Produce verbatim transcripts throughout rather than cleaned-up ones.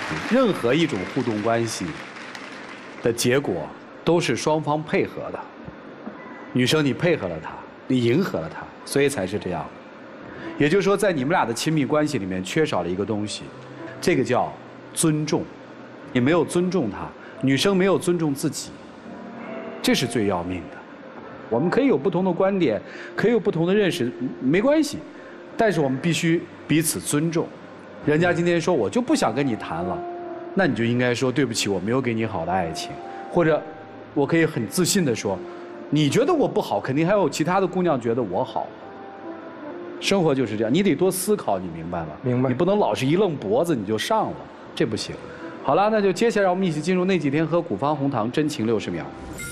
任何一种互动关系的结果都是双方配合的。女生你配合了他，你迎合了他，所以才是这样。也就是说，在你们俩的亲密关系里面缺少了一个东西，这个叫尊重。你没有尊重他，女生没有尊重自己，这是最要命的。我们可以有不同的观点，可以有不同的认识，没关系，但是我们必须彼此尊重。人家今天说我就不想跟你谈了，那你就应该说对不起，我没有给你好的爱情，或者我可以很自信地说，你觉得我不好，肯定还有其他的姑娘觉得我好。生活就是这样，你得多思考，你明白吗？ 明白。 你不能老是一愣脖子你就上了，这不行。好了，那就接下来我们一起进入那几天喝古方红糖真情六十秒。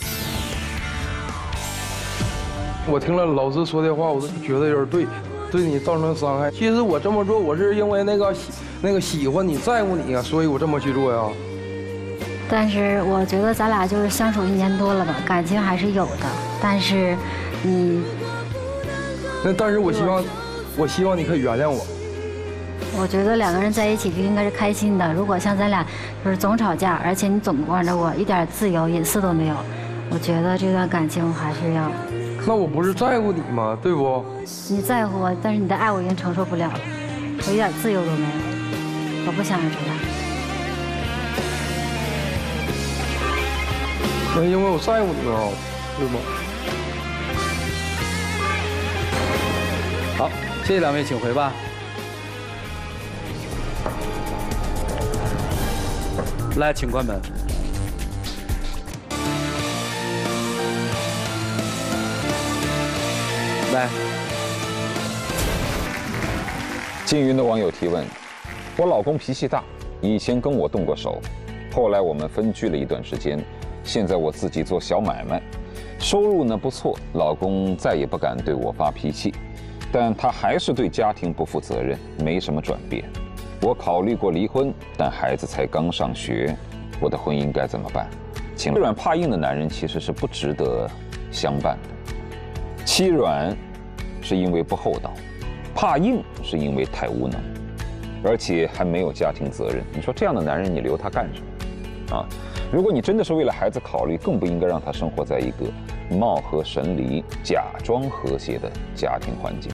我听了老师说的话，我都觉得有点对。对你造成伤害，其实我这么做，我是因为那个喜那个喜欢你、在乎你啊，所以我这么去做呀。 但是我觉得咱俩就是相处一年多了吧，感情还是有的。但是，你， 那但是我希望，我希望你可以原谅我。 我觉得两个人在一起就应该是开心的。如果像咱俩就是总吵架，而且你总管着我，一点自由隐私都没有，我觉得这段感情还是要。 那我不是在乎你吗？对不？ 你在乎我，但是你的爱我已经承受不了了，我一点自由都没有，我不想这样。 那因为我在乎你嘛，对吗？ 好，谢谢两位，请回吧。来，请关门。来， 缙云的网友提问：我老公脾气大，以前跟我动过手，后来我们分居了一段时间，现在我自己做小买卖，收入呢不错，老公再也不敢对我发脾气，但他还是对家庭不负责任，没什么转变。我考虑过离婚，但孩子才刚上学，我的婚姻该怎么办？欺软怕硬的男人其实是不值得相伴的。欺软是因为不厚道，怕硬是因为太无能，而且还没有家庭责任。你说这样的男人，你留他干什么？啊，如果你真的是为了孩子考虑，更不应该让他生活在一个貌合神离、假装和谐的家庭环境。